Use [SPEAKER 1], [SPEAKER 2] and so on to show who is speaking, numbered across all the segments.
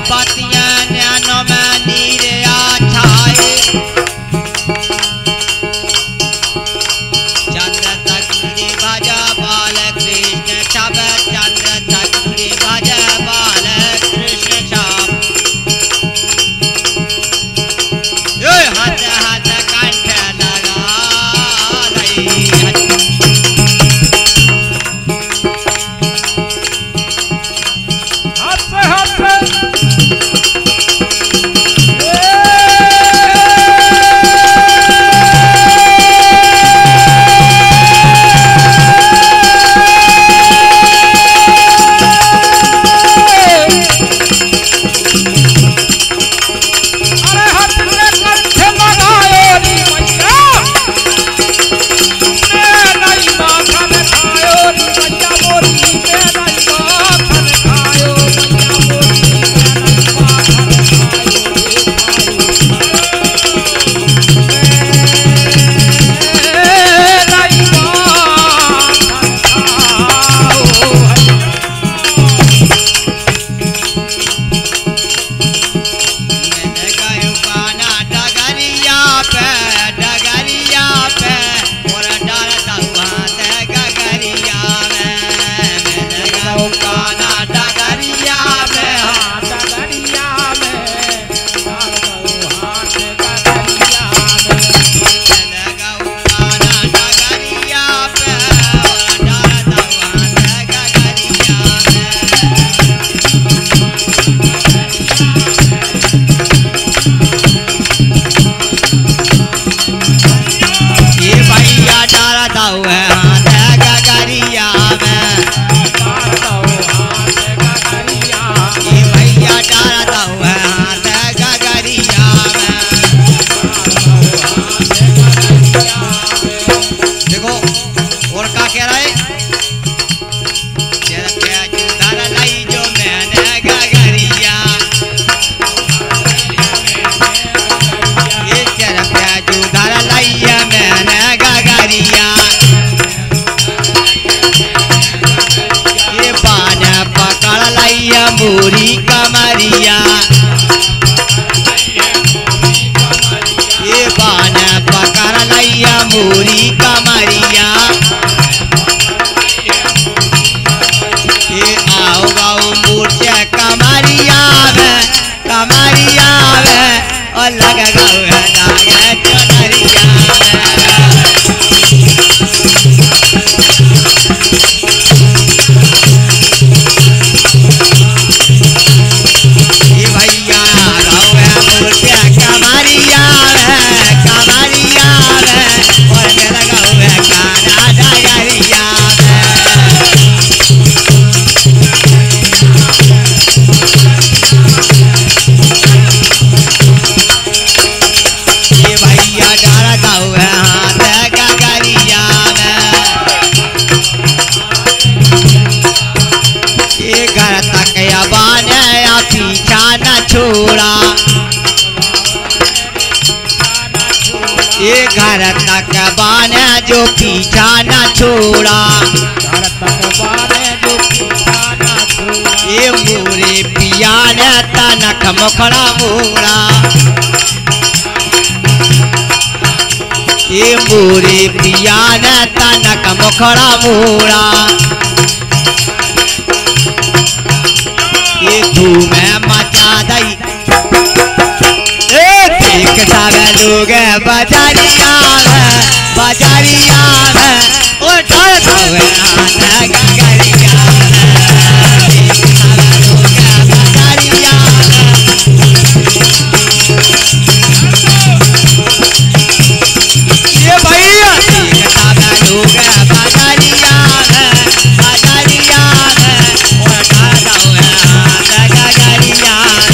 [SPEAKER 1] पतियां नैनों में नीर छाए चंद्र तकुरी भज बाल कृष्ण छब चंद्र तकुरी भज बाल कृष्ण छब हद हद कंठ लगा मूरी कमरिया ये बान पकड़ लैया मूरी कमरिया ये आओ गाओ मूर्छे कमरिया में और लग गाओ है चुनरिया छोड़ा ये घर तक बाने जो पीछा न छोड़ा ये मोरे पिया ने तनक मुखड़ा मोड़ा ये मोरे पिया ने तनक मुखड़ा मोड़ा ये धूम मचा दई एक सारे लोग बाजारिया में और डर हुए गगरिया एक सारे लोग बाजारिया ये भैया एक सारे लोग बाजारिया और डर हुए गगरिया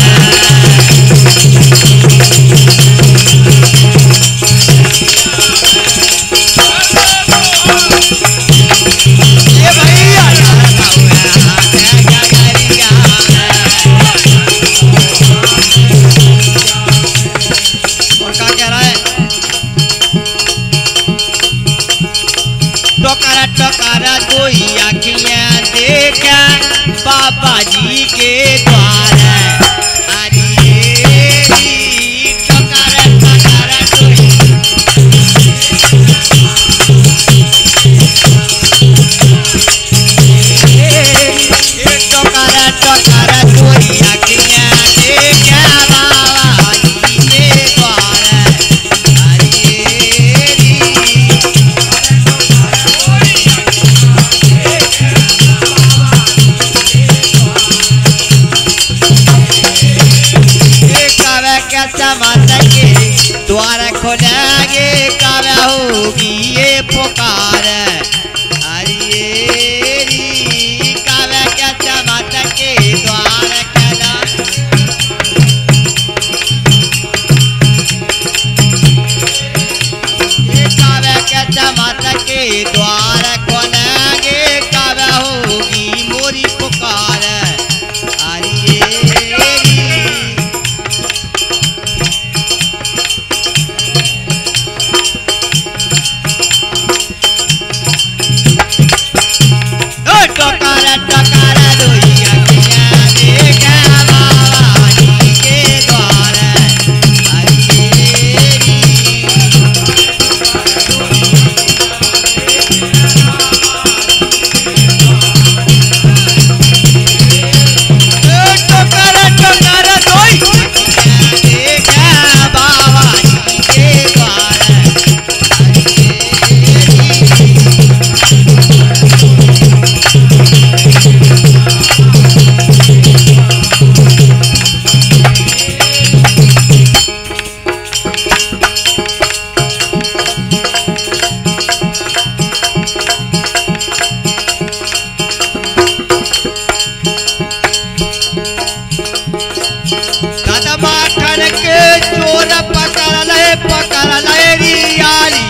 [SPEAKER 1] कोई आँखियाँ देखा बाबा जी के द्वार के समत के द्वार खोलेंगे कब होगी ये पुकार हरियेरी कब के समत के द्वार खोला कब के समत के द्वार खोलेंगे कब होगी मोरी पुकार पकड़ ले रियाली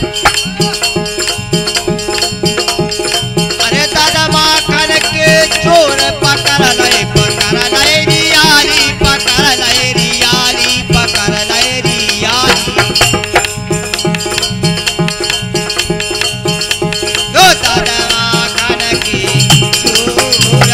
[SPEAKER 1] अरे दादा माखन के चोर पकड़ ले रियाली पकड़ ले रियाली पकड़ ले रियाली दो दादा माखन के चोर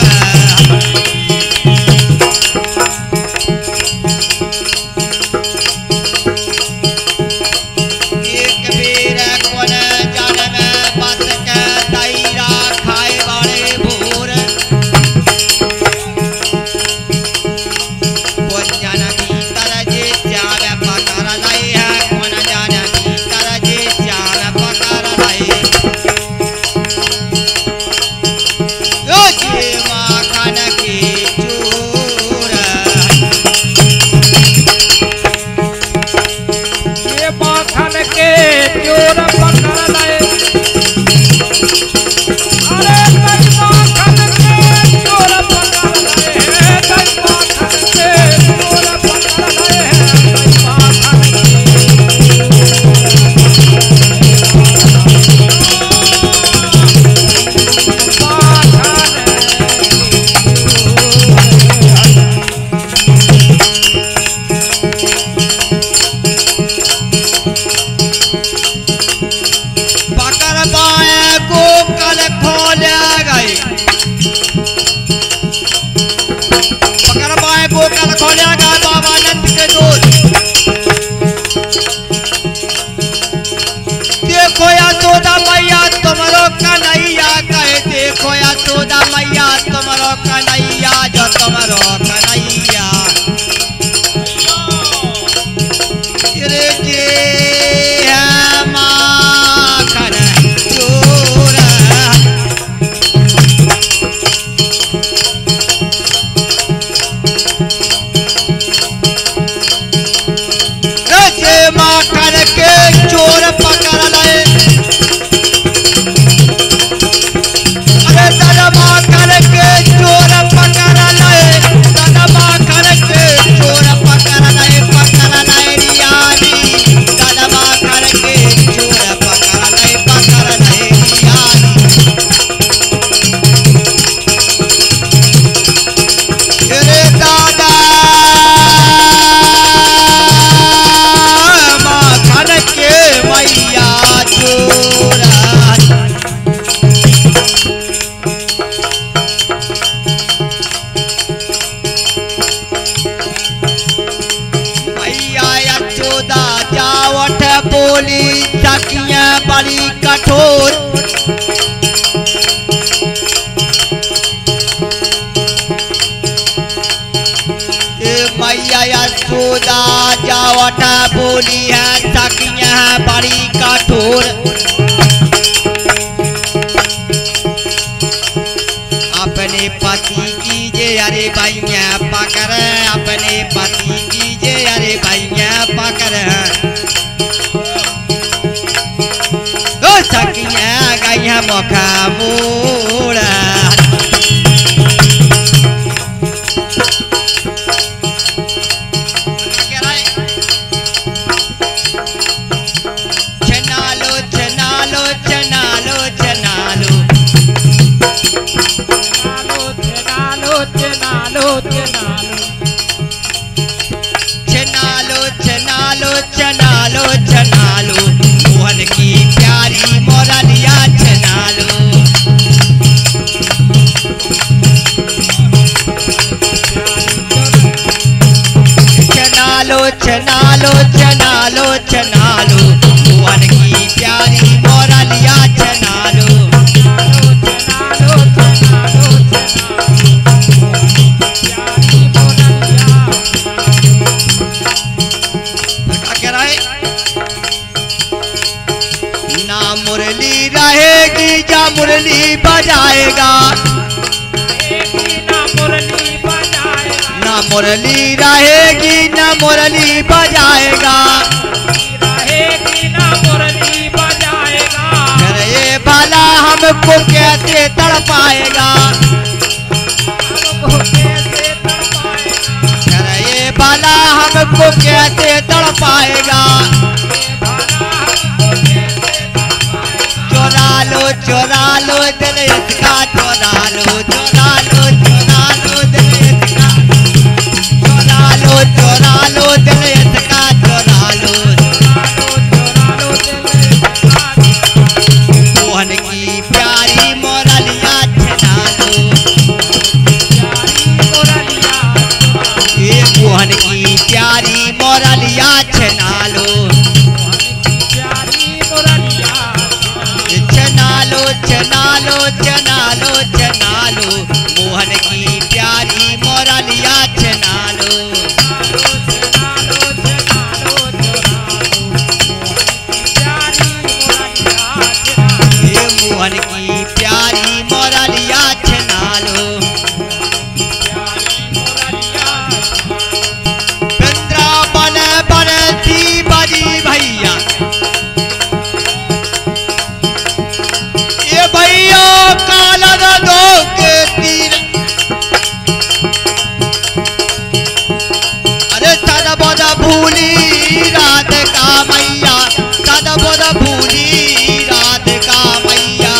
[SPEAKER 1] कन्हैया जो तुमरो कन्हैया रे जे है माखन चोर रे जे माखन के चोर पकड़ ले अरे दादा माखन के चोर पकड़ ले दादा माखन के चोर पकड़ ले रियाली दादा माखन के चोर पकड़ ले रियाली अरे दादा माखन के मैया चोर बोली सखियां बड़ी कठोर मैया यशोदा जावट बोली है सखियां बड़ी कठोर अपने पति की जे अरे भैया पकड़ अपने पति की जे अरे मुख मूड़ चनालो चनालो चनालो चनालो
[SPEAKER 2] चनालो चनालो
[SPEAKER 1] चनालो चनालो चनालो चनालो मोहन की प्यारी मोरलिया चनालो चनालो चनालो चनालो चनालो मोहन की प्यारी मोरलिया चनालो ना मुरली रहेगी जा मुरली बजाएगा ना मुरली रहेगी ना मुरली बजाएगा अरे ये भला हमको कैसे तड़पाएगा अरे ये भला हमको कैसे तड़पाएगा चोरा लो दिल इसका चोरा लो चोरा लो चोरा लो दिल इसका चोरा लो दिल इसका चोरा लो मोहन की प्यारी मोरलिया छना लो ये मोहन की प्यारी मोरलिया छना लो चनालो चनालो चनालो चनालो मोहन की प्यारी मोरलिया चनालो ये मोहन की प्यारी मोरलिया चनालो वृंदावन बनती बड़ी भैया भैया काला दो के तीर अरे सदा बोदा भूली रात का मैया सदा बोदा भूली रात का मैया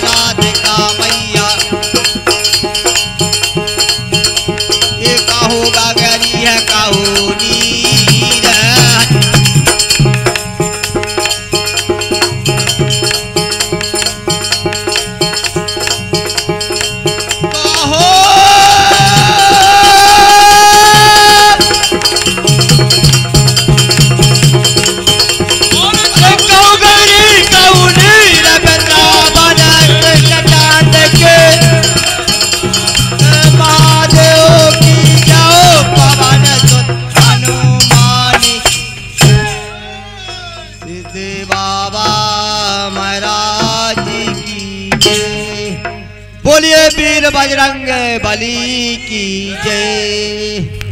[SPEAKER 1] ये काहो गागरी है काहो नीर बाबा महाराज की बोलिए वीर बजरंग बली की जय।